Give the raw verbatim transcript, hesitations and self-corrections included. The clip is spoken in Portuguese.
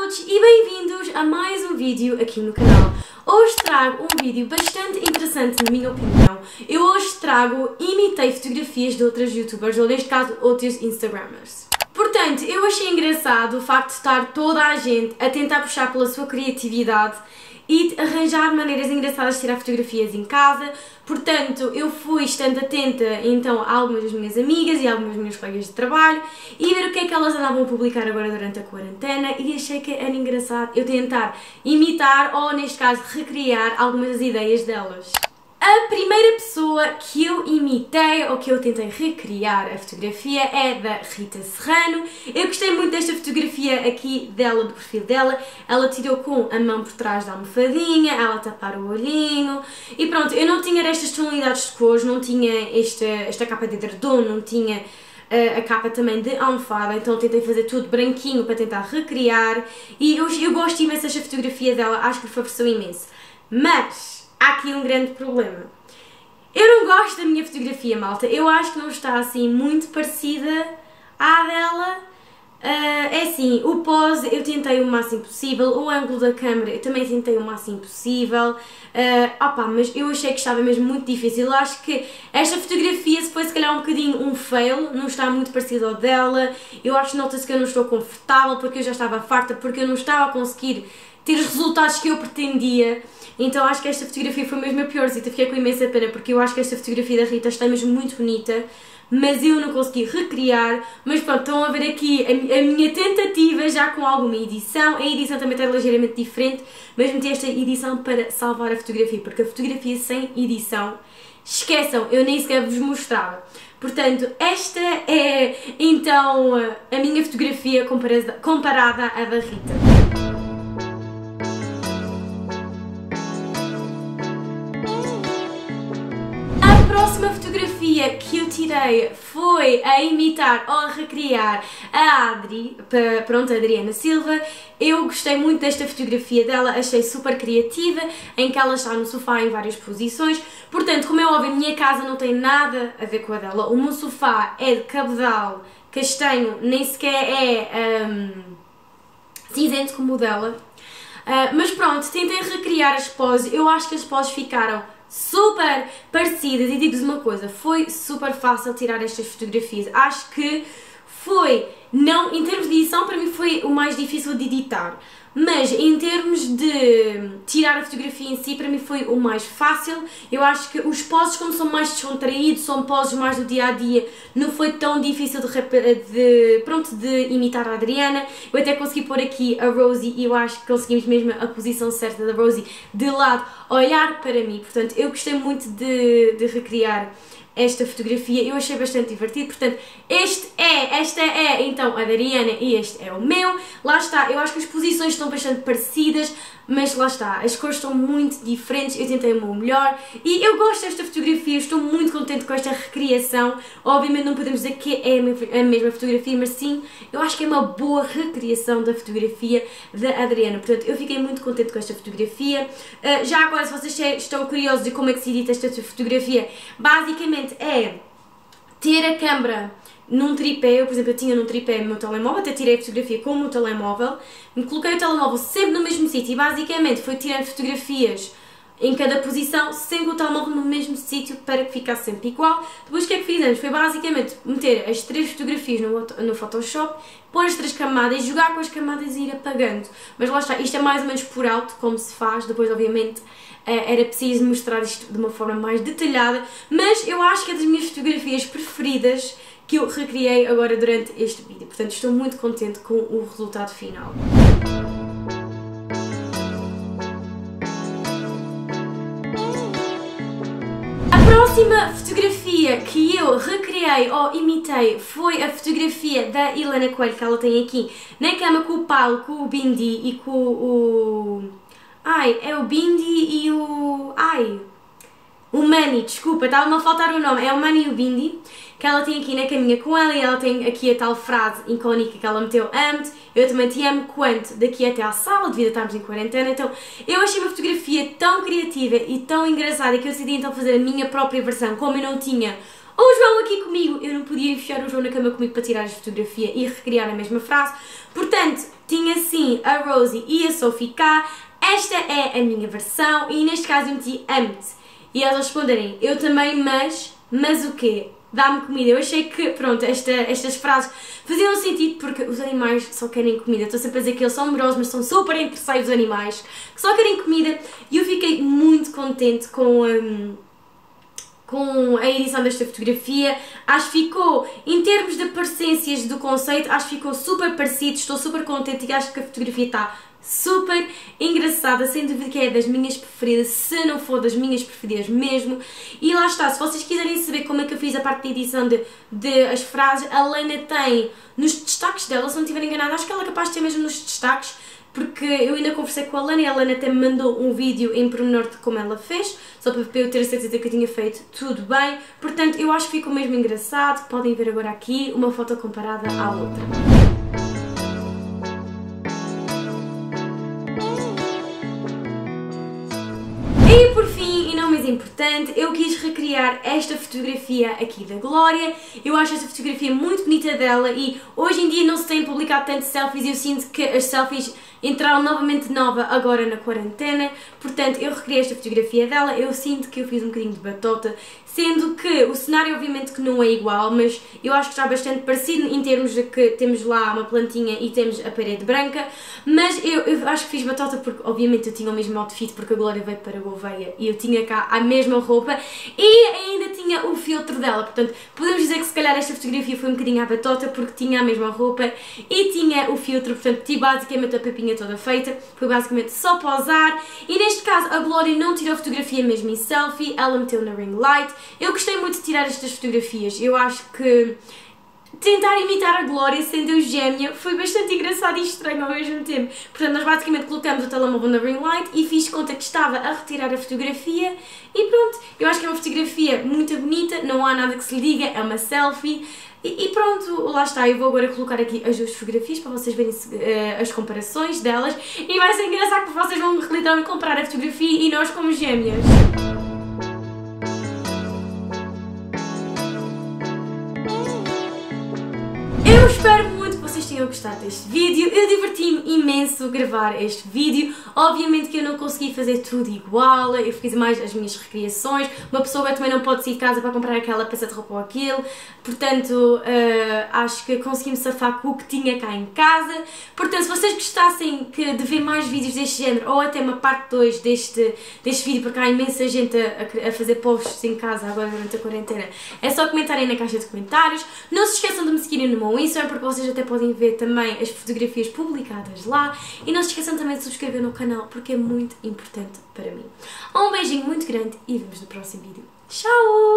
todos e bem-vindos a mais um vídeo aqui no canal. Hoje trago um vídeo bastante interessante na minha opinião. Eu hoje trago, imitei fotografias de outras youtubers, ou neste caso outros instagrammers. Portanto, eu achei engraçado o facto de estar toda a gente a tentar puxar pela sua criatividade e de arranjar maneiras engraçadas de tirar fotografias em casa. Portanto, eu fui estando atenta então a algumas das minhas amigas e a algumas das minhas colegas de trabalho e ver o que é que elas andavam a publicar agora durante a quarentena, e achei que era engraçado eu tentar imitar, ou neste caso recriar, algumas das ideias delas. A primeira pessoa que eu imitei, ou que eu tentei recriar a fotografia, é da Rita Serrano. Eu gostei muito desta fotografia aqui dela, do perfil dela. Ela tirou com a mão por trás da almofadinha, ela a tapar o olhinho. E pronto, eu não tinha estas tonalidades de cores, não tinha esta, esta capa de edredom, não tinha uh, a capa também de almofada, então tentei fazer tudo branquinho para tentar recriar. E eu, eu gosto imenso desta fotografia dela, acho que me favoreceu imenso. Mas há aqui um grande problema. Eu não gosto da minha fotografia, malta. Eu acho que não está assim muito parecida à dela. Uh, é assim, o pose eu tentei o máximo possível, o ângulo da câmera eu também tentei o máximo possível. Uh, opa, mas eu achei que estava mesmo muito difícil. Eu acho que esta fotografia, se foi se calhar um bocadinho um fail, não está muito parecido ao dela. Eu acho que nota-se que eu não estou confortável porque eu já estava farta, porque eu não estava a conseguir ter os resultados que eu pretendia. Então acho que esta fotografia foi mesmo a piorzita, fiquei com imensa pena porque eu acho que esta fotografia da Rita está mesmo muito bonita, mas eu não consegui recriar. Mas pronto, estão a ver aqui a, a minha tentativa já com alguma edição. A edição também está ligeiramente diferente, mas meti esta edição para salvar a fotografia, porque a fotografia sem edição, esqueçam, eu nem sequer vos mostrava. Portanto, esta é então a minha fotografia comparada, comparada à da Rita. A próxima fotografia que eu tirei foi a imitar ou a recriar a Adri, pronto, a Adriana Silva. Eu gostei muito desta fotografia dela, achei super criativa, em que ela está no sofá em várias posições. Portanto, como é óbvio, a minha casa não tem nada a ver com a dela. O meu sofá é de cabedal castanho, nem sequer é um, cinzento como o dela. Uh, mas pronto, tentei recriar as poses. Eu acho que as poses ficaram super parecidas e digo-vos uma coisa, foi super fácil tirar estas fotografias. Acho que foi, não, em termos de edição para mim foi o mais difícil de editar, mas em termos de tirar a fotografia em si para mim foi o mais fácil. Eu acho que os poses, como são mais descontraídos, são poses mais do dia a dia, não foi tão difícil de, de, pronto, de imitar a Adriana. Eu até consegui pôr aqui a Rosie e eu acho que conseguimos mesmo a posição certa da Rosie de lado, olhar para mim. Portanto, eu gostei muito de, de recriar esta fotografia, eu achei bastante divertido. Portanto, este é, esta é então a da Ariana e este é o meu. Lá está, eu acho que as posições estão bastante parecidas, mas lá está, as cores estão muito diferentes, eu tentei o meu melhor e eu gosto desta fotografia, estou muito contente com esta recriação. Obviamente não podemos dizer que é a mesma fotografia, mas sim, eu acho que é uma boa recriação da fotografia da Adriana. Portanto, eu fiquei muito contente com esta fotografia. Uh, já agora, se vocês estão curiosos de como é que se edita esta fotografia, basicamente é ter a câmera num tripé. Eu, por exemplo, eu tinha num tripé no meu telemóvel, até tirei a fotografia com o meu telemóvel, me coloquei o telemóvel sempre no mesmo sítio e basicamente foi tirando fotografias em cada posição, sempre o telemóvel no mesmo sítio para que ficasse sempre igual. Depois o que é que fizemos? Foi basicamente meter as três fotografias no, no Photoshop, pôr as três camadas, jogar com as camadas e ir apagando. Mas lá está, isto é mais ou menos por alto como se faz, depois obviamente era preciso mostrar isto de uma forma mais detalhada, mas eu acho que é das minhas fotografias preferidas que eu recriei agora durante este vídeo. Portanto, estou muito contente com o resultado final. A próxima fotografia que eu recriei ou imitei foi a fotografia da Helena Coelho, que ela tem aqui na cama com o Paulo, com o Bindi e com o... Ai, é o Bindi e o... Ai... O Mani, desculpa, estava-me a faltar o nome, é o Mani e o Bindi, que ela tem aqui na caminha com ela, e ela tem aqui a tal frase icónica que ela meteu: amo-te, eu também te amo, quanto daqui até à sala, devido a estarmos em quarentena. Então eu achei uma fotografia tão criativa e tão engraçada que eu decidi então fazer a minha própria versão. Como eu não tinha o João aqui comigo, eu não podia enfiar o João na cama comigo para tirar a fotografia e recriar a mesma frase, portanto tinha sim mim, a Rosie e a Sophie cá, esta é a minha versão e neste caso eu meti amo-te. E elas responderem, eu também, mas, mas o quê? Dá-me comida. Eu achei que, pronto, esta, estas frases faziam sentido porque os animais só querem comida. Estou sempre a dizer que eles são amorosos, mas são super interesseiros os animais, que só querem comida. E eu fiquei muito contente com, um, com a edição desta fotografia. Acho que ficou, em termos de parecências do conceito, acho que ficou super parecido. Estou super contente e acho que a fotografia está super engraçada, sem dúvida que é das minhas preferidas, se não for das minhas preferidas mesmo. E lá está, se vocês quiserem saber como é que eu fiz a parte de edição de, de as frases, a Lena tem nos destaques dela, se não estiver enganada, acho que ela é capaz de ter mesmo nos destaques, porque eu ainda conversei com a Lena e a Lena até me mandou um vídeo em pormenor de como ela fez, só para eu ter a certeza que eu tinha feito tudo bem. Portanto, eu acho que ficou mesmo engraçado. Podem ver agora aqui uma foto comparada à outra. E por fim, e não menos importante, eu quis recriar esta fotografia aqui da Glória. Eu acho esta fotografia muito bonita dela e hoje em dia não se tem publicado tanto selfies e eu sinto que as selfies entraram novamente nova agora na quarentena. Portanto, eu recriei esta fotografia dela, eu sinto que eu fiz um bocadinho de batota, sendo que o cenário obviamente que não é igual, mas eu acho que está bastante parecido em termos de que temos lá uma plantinha e temos a parede branca, mas eu, eu acho que fiz batota porque obviamente eu tinha o mesmo outfit porque a Glória veio para Gouveia e eu tinha cá a mesma roupa e ainda tinha o filtro dela, portanto podemos dizer que se calhar esta fotografia foi um bocadinho à batota porque tinha a mesma roupa e tinha o filtro, portanto tive basicamente a papinha toda feita, foi basicamente só pausar. E neste caso a Glória não tirou a fotografia mesmo em selfie, ela meteu na ring light. Eu gostei muito de tirar estas fotografias, eu acho que tentar imitar a Glória sendo eu gêmea foi bastante engraçado e estranho ao mesmo tempo. Portanto, nós basicamente colocamos o telemóvel na ring light e fiz conta que estava a retirar a fotografia e pronto. Eu acho que é uma fotografia muito bonita, não há nada que se lhe diga, é uma selfie. E, e pronto, lá está, eu vou agora colocar aqui as duas fotografias para vocês verem uh, as comparações delas e vai ser engraçado que vocês vão literalmente comparar a fotografia e nós como gêmeas. Eu espero muito que vocês tenham gostado deste vídeo, eu diverti-me imenso a gravar este vídeo. Obviamente que eu não consegui fazer tudo igual, eu fiz mais as minhas recriações, uma pessoa também não pode sair de casa para comprar aquela peça de roupa ou aquilo, portanto uh, acho que consegui-me safar com o que tinha cá em casa. Portanto, se vocês gostassem que, de ver mais vídeos deste género ou até uma parte dois deste, deste vídeo, porque há imensa gente a, a fazer posts em casa agora durante a quarentena, é só comentarem na caixa de comentários. Não se esqueçam de me seguirem no meu Instagram, porque vocês até podem ver também as fotografias publicadas lá. E não se esqueçam também de subscrever no canal, porque é muito importante para mim. Um beijinho muito grande e vemos no próximo vídeo. Tchau!